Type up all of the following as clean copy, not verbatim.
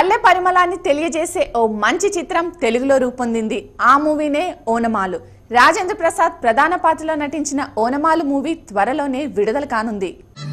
పల్లె పరిమళాన్ని తెలియజేసే ఓ మంచి చిత్రం తెలుగులో రూపొందింది. ఆ మూవీనే ఓనమాలు. రాజేంద్ర ప్రసాద్ ప్రధాన పాత్రలో నటించిన ఓనమాలు మూవీ త్వరలోనే విడుదల కానుంది.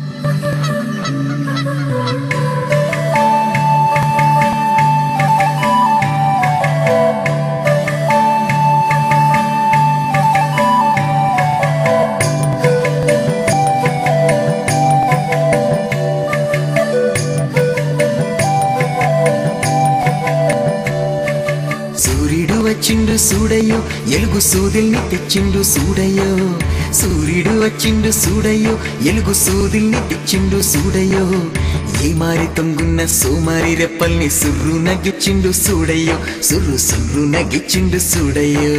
వచ్చిండు సూడయ్యో ఎలుగు సూదిల్ని తెచ్చిండు సూడయ్యో సూర్యుడు వచ్చిండు సూడయ్యో ఎలుగు సూదిల్ని తెచ్చిండు సూడయ్యో ఏ మారి తొంగున్న సోమారి రెప్పల్ని సుర్రు నగిచ్చిండు సూడయ్యో సుర్రు సుర్రు నగిచ్చిండు సూడయ్యో.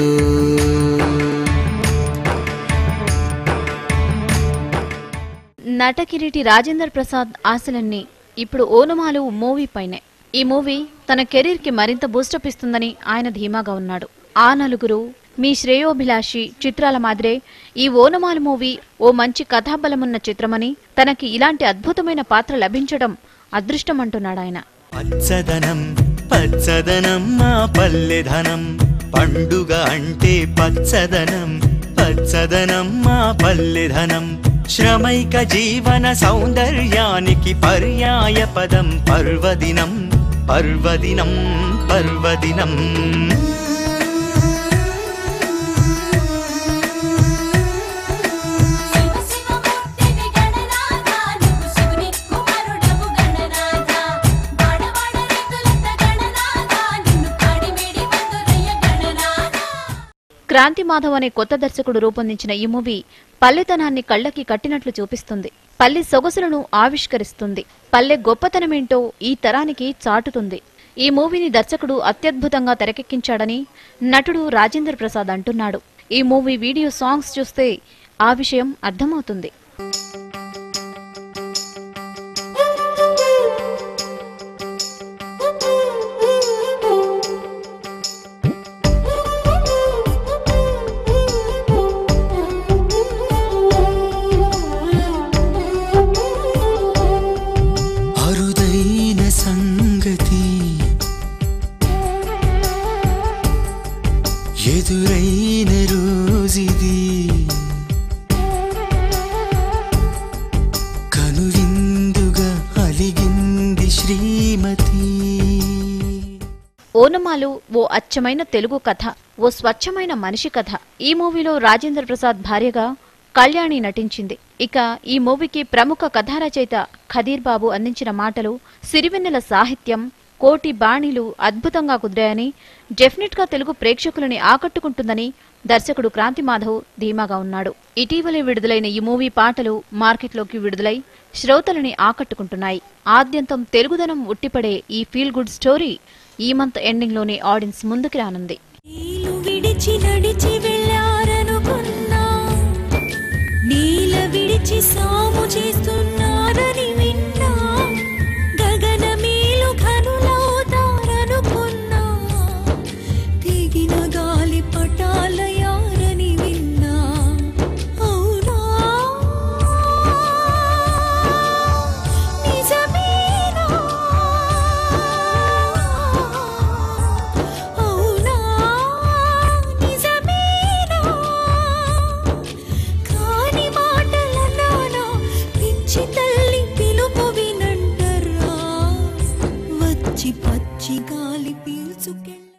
నటకిరీటి రాజేంద్ర ప్రసాద్ ఆశలన్నీ ఇప్పుడు ఓనమాలు మూవీ పైనే. ఈ మూవీ తన కెరీర్ కి మరింత బూస్టప్ ఇస్తుందని ఆయన ధీమాగా ఉన్నాడు. ఆ నలుగురు, మీ శ్రేయోభిలాషి చిత్రాల మాదిరే ఈ ఓనమాలు మూవీ ఓ మంచి కథాబలమున్న చిత్రమని, తనకి ఇలాంటి అద్భుతమైన పాత్ర లభించడం అదృష్టం అంటున్నాడు ఆయన. పచ్చదనం పచ్చదనం మా పల్లెధనం, పండుగ అంటే పచ్చదనం పచ్చదనం మా పల్లెధనం, శ్రమైక జీవన సౌందర్యానికి పర్యాయ పదం పర్వదినం పర్వదినం పర్వదినం. క్రాంతి మాధవ్ అనే కొత్త దర్శకుడు రూపొందించిన ఈ మూవీ పల్లెతనాన్ని కళ్లకి కట్టినట్లు చూపిస్తుంది. పల్లె సొగసులను ఆవిష్కరిస్తుంది. పల్లె గొప్పతనమేంటో ఈ తరానికి చాటుతుంది. ఈ మూవీని దర్శకుడు అత్యద్భుతంగా తెరకెక్కించాడని నటుడు రాజేంద్ర ప్రసాద్ అంటున్నాడు. ఈ మూవీ వీడియో సాంగ్స్ చూస్తే ఆ విషయం అర్థమవుతుంది. ఎదురైన రోజుది కనువిందుగా అలిగింది శ్రీమతి. ఓనమాలు ఓ అచ్చమైన తెలుగు కథ, ఓ స్వచ్ఛమైన మనిషి కథ. ఈ మూవీలో రాజేంద్ర ప్రసాద్ భార్యగా కళ్యాణి నటించింది. ఇక ఈ మూవీకి ప్రముఖ కథారచయిత ఖదీర్ బాబు అందించిన మాటలు, సిరివెన్నెల సాహిత్యం, కోటి బాణీలు అద్భుతంగా కుదిరాయని, డెఫినెట్ గా తెలుగు ప్రేక్షకులని ఆకట్టుకుంటుందని దర్శకుడు క్రాంతి మాధవ్ ధీమాగా ఉన్నాడు. ఇటీవలే విడుదలైన ఈ మూవీ పాటలు మార్కెట్లోకి విడుదలై శ్రోతలని ఆకట్టుకుంటున్నాయి. ఆద్యంతం తెలుగుదనం ఉట్టిపడే ఈ ఫీల్ గుడ్ స్టోరీ ఈ మంత్ ఎండింగ్ లోనే ఆడియన్స్ ముందుకు రానుంది. పచ్చి గాలి పీల్చుకెళ్ళి